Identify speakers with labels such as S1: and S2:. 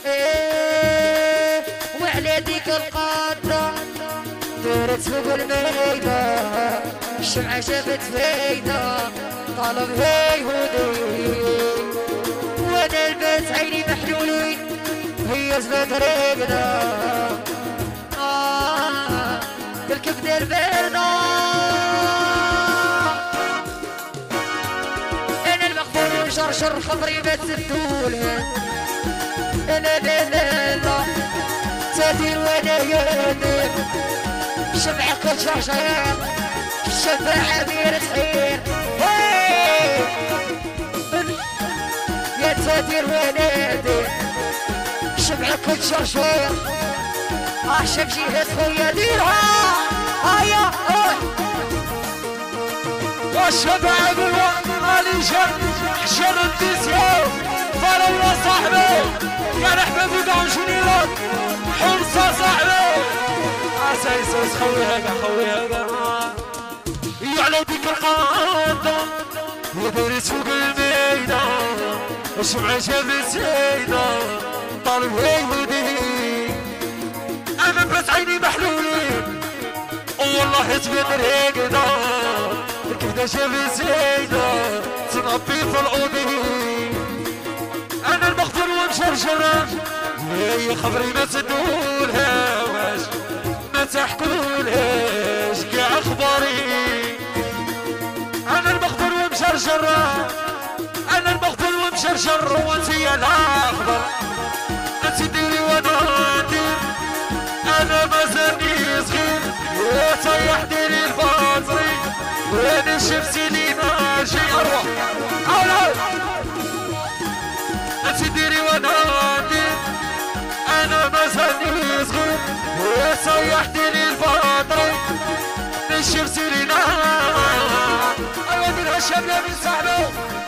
S1: إيه وعلى ديك القطرة دارت فوق الميدان الشمعة شافت فايدة طالب هودي وانا البس عيني محلولين هي زبط رقدة الكبدة الباردة انا المغفور وشرشر خضري ما تسدولها انا لا لا لا تدير وانا يدير شمعة كل شرشر الشفاعة بير تحير يا تدير وانا يدير شمعة كل شرشر شمشي خويا ديرها هيا
S2: والشباب علي حشر الديسيو فلولا صاحبي كان حبيبي دعو شنيلات حمصة صاحبي عسايسوس خوي هذا يعلى ديك القادة ودرس فوق الميدان الشمعة شافت سيدة طالب هيودي انا بس عيني محلولين والله تبين رقدة الكبدة شافت سيدة تنطي في العودي انا المغفور ومشرشرة هي خبري ما تدولهاش ما تحكولهاش كاع اخباري انا المغفور ومشرشرة انا المغفور ومشرشر وانتي الاخضر انت ديري وانا ندير انا مازالني صغير وطيح ديري الباطري وانا شفتي لي ماشي اروح انت ديري وانا ندير انا مازالني صغير وطيح ديري الباطري شفتي لي ايوا ديرها الشباب من صاحبه